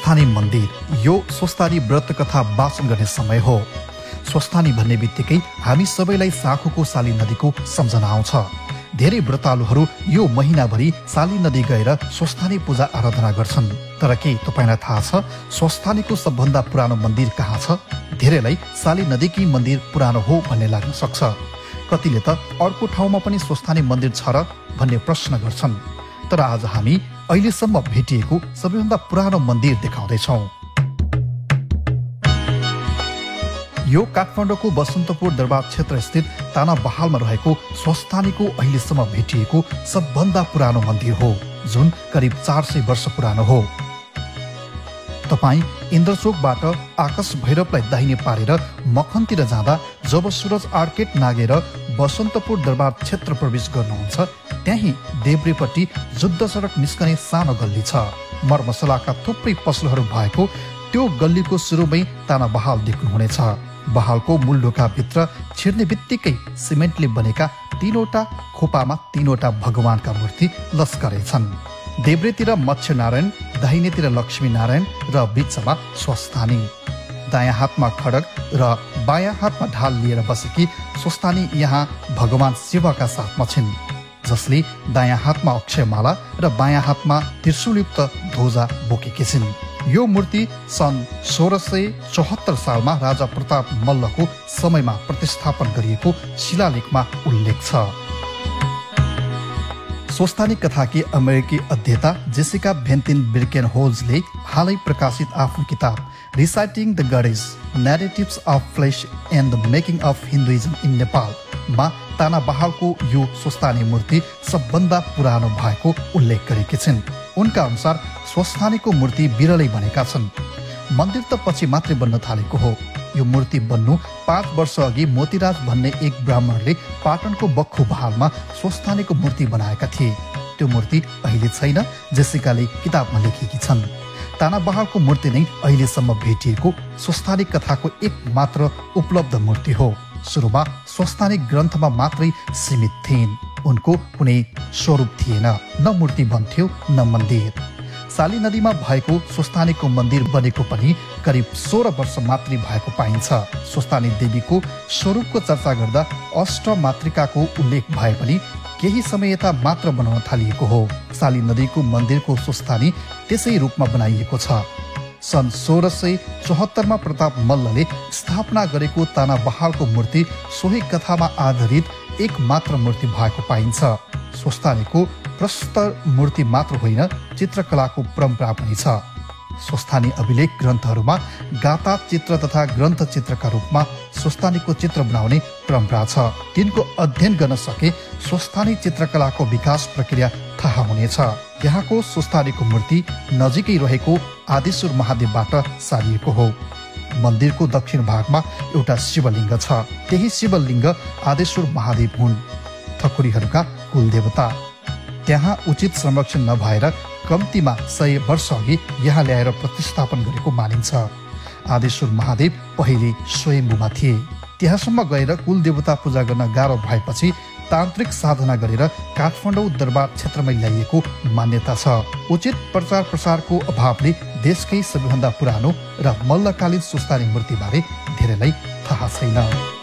स्वस्थानी मन्दिर। यो स्वस्थानी व्रत कथा वाचन गर्ने समय हो। स्वस्थानी भन्ने बित्तिकै हामी सबैलाई साखुको साली नदीको सम्झना आउँछ। धेरै व्रतालुहरू यो महिनाभरि साली नदी गएर स्वस्थानी पूजा आराधना गर्छन्। तर के तपाईलाई थाहा छ स्वस्थानीको सबभन्दा पुरानो मन्दिर कहाँ छ? धेरैलाई साली नदीकी मन्दिर पुरानो हो भन्ने लाग्न सक्छ। कतिले त अर्को ठाउँमा पनि स्वस्थानी मन्दिर छ र भन्ने प्रश्न गर्छन्। तर आज हामी अहिलेसम्म भेटिएको सबैभन्दा पुरानो मन्दिर देखाउँदैछौँ। यो काठमाडौँको बसन्तपुर दरबार क्षेत्र स्थित ताना बहालमा रहेको स्वस्थानीको अहिलेसम्म भेटिएको सबभन्दा पुरानो मन्दिर हो, जुन करिब 400 वर्ष पुरानो हो। तपाईँ इन्द्रचोकबाट आकाश भैरवलाई दाहिने पारेर मखनतिर जाँदा जब सूरज आर्केट नागेर बसन्तपुर दरबार क्षेत्र प्रवेश गर्नुहुन्छ, त्यही देब्रेपट्टि जुद्ध सडक निस्कने सानो गल्ली छ। मरमसलाका थुप्रै पसलहरू भएको त्यो गल्लीको सुरुमै ताना बहाल देख्नुहुनेछ। बहालको मूल ढोकाभित्र छिर्ने बित्तिकै सिमेन्टले बनेका 3वटा खोपामा 3वटा भगवानका मूर्ति लस्करै छन्। देब्रेतिर मत्स्य नारायण, दाहिनेतिर लक्ष्मी नारायण र बिचमा स्वस्थानी। दायाँ हातमा खड्ग र बायाँ हातमा ढाल लिएर बसेकी स्वस्थानी यहाँ भगवान शिवका साथमा छिन्, जसले दायाँ हातमा अक्षयमाला र बायाँ हातमा त्रिशूलयुक्त ध्वजा बोकेकी छिन्। यो मूर्ति सन् 1674 सालमा राजा प्रताप मल्लको समयमा प्रतिस्थापन गरिएको शिलालेखमा उल्लेख छ। स्वस्थानी कथाकी अमेरिकी अध्येता जेसिका भेन्टिन बिर्केनहोल्जले हालै प्रकाशित आफ्नो किताब reciting the goddess narratives of place and the making of Hinduism in Nepal मा ताना बहालको यो स्वस्थानी मूर्ति सबभन्दा पुरानो भएको उल्लेख गरेकी छिन्। उनका अनुसार स्वस्थानीको मूर्ति बिरलै बनेका छन्। मन्दिर त पछि मात्रै बन्न थालेको हो। यो मूर्ति बन्नु 5 वर्ष अघि मोतीराज भन्ने एक ब्राह्मणले पाटनको बख्खु बहालमा स्वस्थानीको मूर्ति बनाएका थिए। त्यो मूर्ति अहिले छैन, जेसिकाले किताबमा लेखेकी छन्। ताना बहालको मूर्ति नै अहिलेसम्म भेटिएको स्वस्थानी कथाको एक मात्र उपलब्ध मूर्ति हो। सुरुमा स्वस्थानी ग्रन्थमा मात्रै सीमित थिइन्। उनको कुनै स्वरूप थिएन, न मूर्ति बन्थ्यो न मन्दिर। साली नदीमा भएको स्वस्थानीको मन्दिर बनेको पनि करिब 16 वर्ष मात्रै भएको पाइन्छ। स्वस्थानी देवीको स्वरूपको चर्चा गर्दा अष्टमातृकाको उल्लेख भए पनि केही समय यता मात्र बनाउन थालिएको हो। साली नदीको मन्दिरको स्वस्थानी त्यसै रूपमा बनाइएको छ। सन् 1674 मा प्रताप मल्लले स्थापना गरेको ताना बहालको मूर्ति सोही कथामा आधारित एक मात्र मूर्ति भएको पाइन्छ। स्वस्थानीको प्रस्तर मूर्ति मात्र होइन, चित्रकलाको परम्परा पनि छ। स्वस्थानी अभिलेख ग्रन्थहरूमा गाथा चित्र तथा ग्रन्थ चित्रका रूपमा स्वस्थानीको चित्र बनाउने परम्परा छ। तिनको अध्ययन गर्न सके स्वस्थानी चित्रकलाको विकास प्रक्रिया थाहा हुनेछ। यहाँको स्वस्थानीको मूर्ति नजिकै रहेको आदिश्वर महादेवबाट सारिएको हो। मन्दिरको दक्षिण भागमा एउटा शिवलिङ्ग छ। त्यही शिवलिङ्ग आदिश्वर महादेव हुन्, ठकुरीहरूका कुलदेवता। त्यहाँ उचित संरक्षण नभएर कम्तीमा 100 वर्ष अघि यहाँ ल्याएर प्रतिस्थापन गरेको मानिन्छ। आदिश्वर महादेव पहिले स्वयम्भूमा थिए। त्यहाँसम्म गएर कुलदेवता पूजा गर्न गाह्रो भएपछि तान्त्रिक साधना गरेर काठमाडौँ दरबार क्षेत्रमा ल्याइएको मान्यता छ। उचित प्रचार प्रसारको अभावले देशकै सबैभन्दा पुरानो र मल्लकालीन स्वस्थानी मूर्तिबारे धेरैलाई थाहा छैन।